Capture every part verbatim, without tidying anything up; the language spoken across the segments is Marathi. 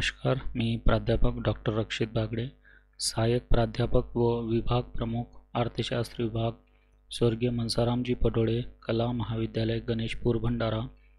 नमस्कार, मी प्राध्यापक डॉक्टर रक्षित बागडे, सहाय्यक प्राध्यापक व विभाग प्रमुख अर्थशास्त्र विभाग, स्वर्गीय मनसारामजी पडोळे, कला महाविद्यालय, गणेशपूर, भंडारा।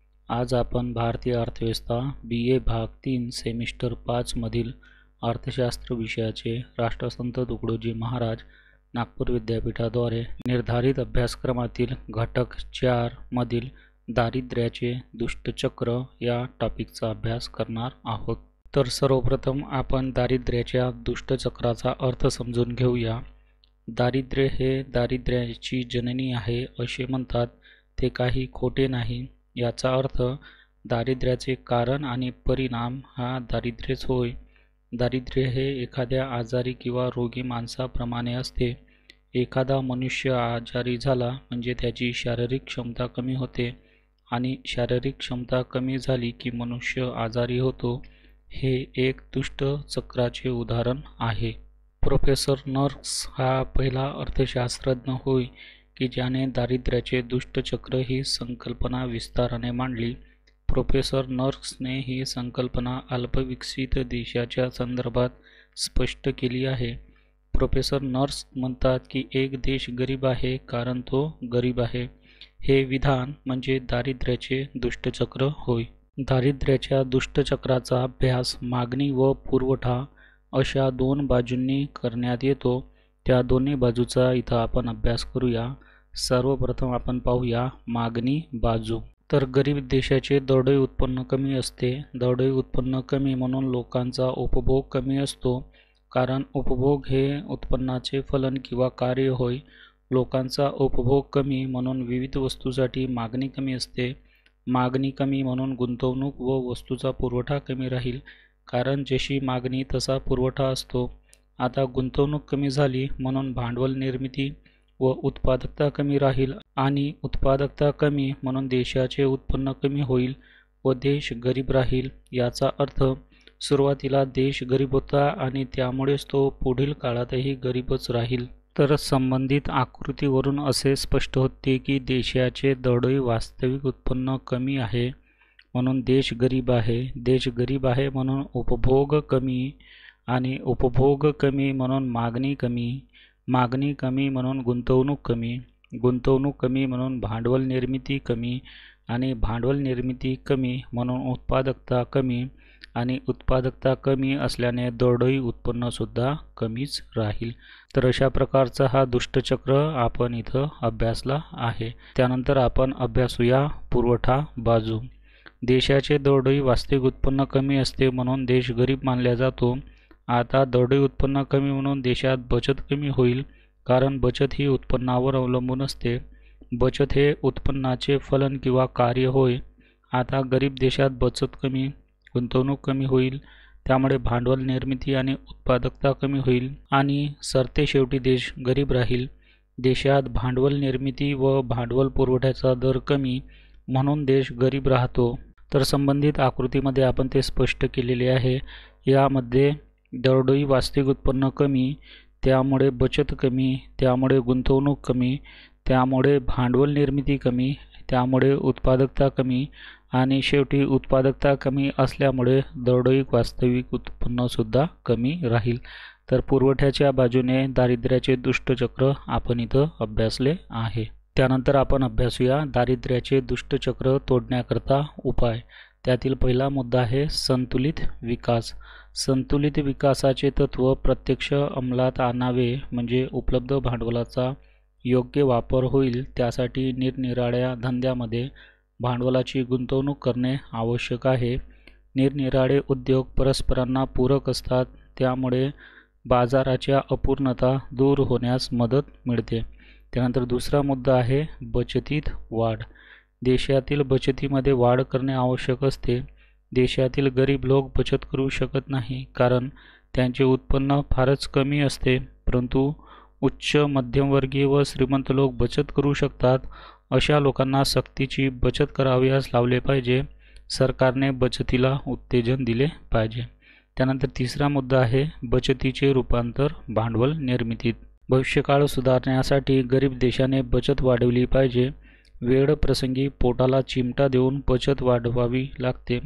आज आपण भारतीय अर्थव्यवस्था बी ए भाग तीन सेमिस्टर पाच मधील अर्थशास्त्र विषयाचे राष्ट्रसंत तुकडोजी महाराज नागपूर विद्यापीठाद्वारे निर्धारित अभ्यासक्रमातील घटक चार मधील दारिद्र्याचे दुष्टचक्र या टॉपिकचा अभ्यास करणार आहोत। तर सर्वप्रथम आपण दारिद्र्याच्या दुष्टचक्राचा अर्थ समजून घेऊया। दारिद्र्य हे दारिद्र्याची जननी आहे असे म्हणतात, ते काही खोटे नाही। याचा अर्थ दारिद्र्याचे कारण आणि परिणाम हा दारिद्र्यच होय। दारिद्र्य हे एखाद्या आजारी किंवा रोगी माणसाप्रमाणे असते। एखादा मनुष्य आजारी झाला म्हणजे त्याची शारीरिक क्षमता कमी होते आणि शारीरिक क्षमता कमी झाली की मनुष्य आजारी होतो। हे एक दुष्ट चक्राचे उदाहरण आहे। प्रोफेसर नर्क्स हा पहिला अर्थशास्त्रज्ञ होय की ज्याने दारिद्र्याचे दुष्टचक्र ही संकल्पना विस्ताराने मांडली। प्रोफेसर नर्क्सने ही संकल्पना अल्पविकसित देशाच्या संदर्भात स्पष्ट केली आहे। प्रोफेसर नर्क्स म्हणतात की एक देश गरीब आहे कारण तो गरीब आहे। हे विधान म्हणजे दारिद्र्याचे दुष्टचक्र होय। दारिद्र्याच्या दुष्टचक्राचा अभ्यास मागणी व पुरवठा अशा दोन बाजूंनी करण्यात येतो। त्या दोन्ही बाजूचा इथं आपण अभ्यास करूया। सर्वप्रथम आपण पाहूया मागणी बाजू। तर गरीब देशाचे दरडोई उत्पन्न कमी असते। दरडोई उत्पन्न कमी म्हणून लोकांचा उपभोग कमी असतो, कारण उपभोग हे उत्पन्नाचे फलन किंवा कार्य होय। लोकांचा उपभोग कमी म्हणून विविध वस्तूसाठी मागणी कमी असते। मागणी कमी म्हणून गुंतवणूक व वस्तूचा पुरवठा कमी राहील, कारण जशी मागणी तसा पुरवठा असतो। आता गुंतवणूक कमी झाली म्हणून भांडवल निर्मिती व उत्पादकता कमी राहील आणि उत्पादकता कमी म्हणून देशाचे उत्पन्न कमी होईल व देश गरीब राहील। याचा अर्थ सुरुवातीला देश गरीब होता आणि त्यामुळेच तो पुढील काळातही गरीबच राहील। तर संबंधित आकृतीवरून असे स्पष्ट होते की देशाचे दरडोई वास्तविक उत्पन्न कमी आहे म्हणून देश गरीब आहे। देश गरीब आहे म्हणून उपभोग कमी आणि उपभोग कमी म्हणून मागणी कमी। मागणी कमी म्हणून गुंतवणूक कमी। गुंतवणूक कमी म्हणून भांडवल निर्मिती कमी आणि भांडवल निर्मिती कमी म्हणून उत्पादकता कमी आणि उत्पादकता कमी असल्याने दरडोई उत्पन्नसुद्धा कमीच राहील। तर अशा प्रकारचा हा दुष्टचक्र आपण इथं अभ्यासला आहे। त्यानंतर आपण अभ्यासूया पुरवठा बाजू। देशाचे दरडोई वास्तविक उत्पन्न कमी असते म्हणून देश गरीब मानला जातो। आता दरडोई उत्पन्न कमी म्हणून देशात बचत कमी होईल, कारण बचत ही उत्पन्नावर अवलंबून असते। बचत हे उत्पन्नाचे फलन किंवा कार्य होय। आता गरीब देशात बचत कमी, गुंतवणूक कमी होईल, त्यामुळे भांडवल निर्मिती आणि उत्पादकता कमी होईल आणि सरते शेवटी देश गरीब राहील। देशात भांडवल निर्मिती व भांडवल पुरवठ्याचा दर कमी म्हणून देश गरीब राहतो। तर संबंधित आकृतीमध्ये आपण ते स्पष्ट केलेले आहे। यामध्ये दरडोई वास्तविक उत्पन्न कमी, त्यामुळे बचत कमी, त्यामुळे गुंतवणूक कमी, त्यामुळे भांडवल निर्मिती कमी, त्यामुळे उत्पादकता कमी आणि शेवटी उत्पादकता कमी असल्यामुळे दरडोई वास्तविक उत्पन्नसुद्धा कमी राहील। तर पुरवठ्याच्या बाजूने दारिद्र्याचे दुष्टचक्र आपण इथं अभ्यासले आहे। त्यानंतर आपण अभ्यासूया दारिद्र्याचे दुष्टचक्र तोडण्याकरता उपाय। त्यातील पहिला मुद्दा आहे संतुलित विकास। संतुलित विकासाचे तत्त्व प्रत्यक्ष अंमलात आणावे म्हणजे उपलब्ध भांडवलाचा योग्य वापर होईल, त्यासाठी निरनिराळ्या धंद्यामध्ये भांडवलाची गुंतवणूक करणे आवश्यक आहे। निरनिराळे उद्योग परस्परांना पूरक असतात, त्यामुळे बाजाराच्या अपूर्णता दूर होण्यास मदत मिळते। त्यानंतर दुसरा मुद्दा आहे बचतीत वाढ। देशातील बचतीमध्ये वाढ करणे आवश्यक असते। देशातील गरीब लोक बचत करू शकत नाही, कारण त्यांचे उत्पन्न फारच कमी असते, परंतु उच्च मध्यमवर्गीय व श्रीमंत लोक बचत करू शकतात। अशा लोकांना सक्तीची बचत करावयास लावले पाहिजे। सरकारने बचतीला उत्तेजन दिले पाहिजे। त्यानंतर तिसरा मुद्दा आहे बचतीचे रूपांतर भांडवल निर्मितीत। भविष्यकाळ सुधारण्यासाठी गरीब देशाने बचत वाढवली पाहिजे। वेळ प्रसंगी पोटाला चिमटा देऊन बचत वाढवावी लागते।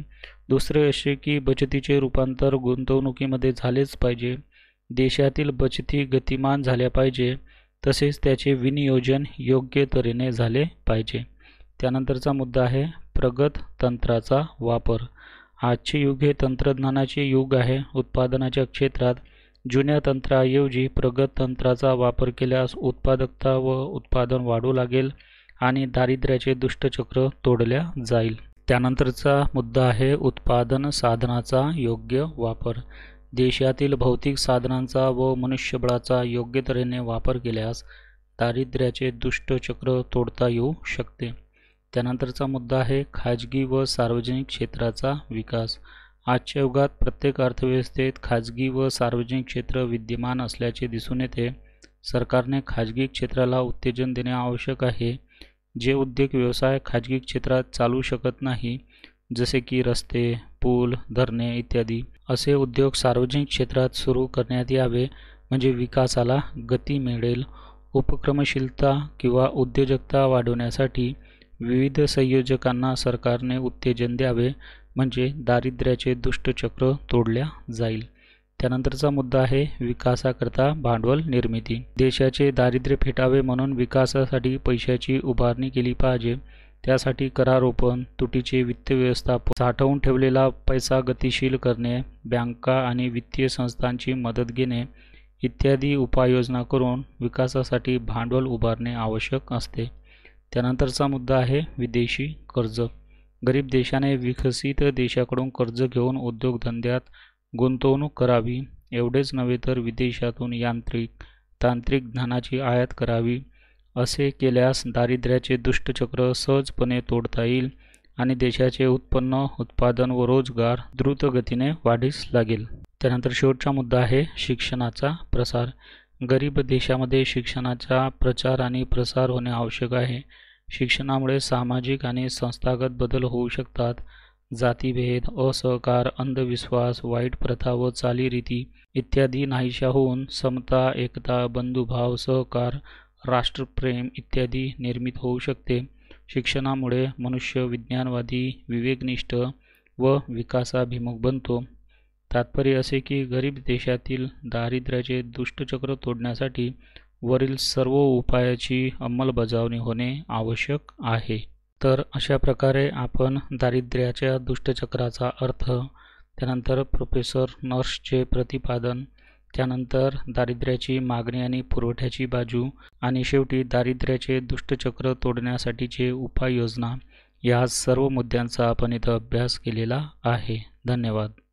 दुसरे असे की बचतीचे रूपांतर गुंतवणुकीमध्ये झालेच पाहिजे. देशातील बचती गतिमान झाल्या पाहिजे, तसेच त्याचे विनियोजन योग्य तऱ्हेने झाले पाहिजे. त्यानंतरचा मुद्दा आहे प्रगत तंत्राचा वापर. आजचे युग हे तंत्रज्ञानाचे युग आहे. उत्पादनाच्या क्षेत्रात जुन्या तंत्राऐवजी प्रगत तंत्राचा वापर केल्यास उत्पादकता व उत्पादन वाढू लागेल आणि दारिद्र्याचे दुष्टचक्र तोडल्या जाईल. त्यानंतरचा मुद्दा आहे उत्पादन साधनाचा योग्य वापर. देशातील भौतिक साधनांचा व मनुष्यबळाचा योग्य तऱ्हेने वापर केल्यास दारिद्र्याचे दुष्टचक्र तोडता येऊ शकते. त्यानंतरचा मुद्दा आहे खाजगी व सार्वजनिक क्षेत्राचा विकास. आजच्या युगात प्रत्येक अर्थव्यवस्थेत खाजगी व सार्वजनिक क्षेत्र विद्यमान असल्याचे दिसून येते. सरकारने खाजगी क्षेत्राला उत्तेजन देणे आवश्यक आहे. जे उद्योग व्यवसाय खाजगी क्षेत्रात चालू शकत नाही, जसे की रस्ते, पूल, धरणे इत्यादी, असे उद्योग सार्वजनिक क्षेत्रात सुरू करण्यात यावे, म्हणजे विकासाला गती मिळेल. उपक्रमशीलता किंवा उद्योजकता वाढवण्यासाठी विविध संयोजकांना सरकारने उत्तेजन द्यावे, म्हणजे दारिद्र्याचे दुष्टचक्र तोडल्या जाईल. त्यानंतरचा मुद्दा आहे विकासाकरता भांडवल निर्मिती. देशाचे दारिद्र्य फेटावे म्हणून विकासासाठी पैशाची उभारणी केली पाहिजे. त्यासाठी करारोपण, तुटीचे वित्त व्यवस्थापन, साठवून ठेवलेला पैसा गतिशील करणे, बँका आणि वित्तीय संस्थांची मदत घेणे इत्यादी उपाययोजना करून विकासासाठी भांडवल उभारणे आवश्यक असते. त्यानंतरचा मुद्दा आहे विदेशी कर्ज. गरीब देशाने विकसित देशाकडून कर्ज घेऊन उद्योगधंद्यात गुंतवणूक करावी. एवढेच नव्हे तर विदेशातून यांत्रिक तांत्रिक ज्ञानाची आयात करावी. असे केल्यास दारिद्र्याचे दुष्टचक्र सहजपणे तोडता येईल आणि देशाचे उत्पन्न, उत्पादन व रोजगार द्रुत गतीने वाढीस लागेल. त्यानंतर शेवटचा मुद्दा आहे शिक्षणाचा प्रसार. गरीब देशामध्ये शिक्षणाचा प्रचार आणि प्रसार होणे आवश्यक आहे. शिक्षणामुळे सामाजिक आणि संस्थागत बदल होऊ शकतात. जातीभेद, असहकार, अंधविश्वास, वाईट प्रथा व चालीरीती इत्यादी नाहीशा होऊन समता, एकता, बंधुभाव, सहकार, राष्ट्रप्रेम इत्यादी निर्मित होऊ शकते. शिक्षणामुळे मनुष्य विज्ञानवादी, विवेकनिष्ठ व विकासाभिमुख बनतो. तात्पर्य असे की गरीब देशातील दारिद्र्याचे दुष्टचक्र तोडण्यासाठी वरील सर्व उपायाची अंमलबजावणी होणे आवश्यक आहे. तर अशा प्रकारे आपण दारिद्र्याच्या दुष्टचक्राचा अर्थ, त्यानंतर प्रोफेसर नर्सचे प्रतिपादन, त्यानंतर दारिद्र्याची मागणी आणि पुरवठ्याची बाजू आणि शेवटी दारिद्र्याचे दुष्टचक्र तोडण्यासाठीचे उपाययोजना या सर्व मुद्द्यांचा आपण इथं अभ्यास केलेला आहे. धन्यवाद.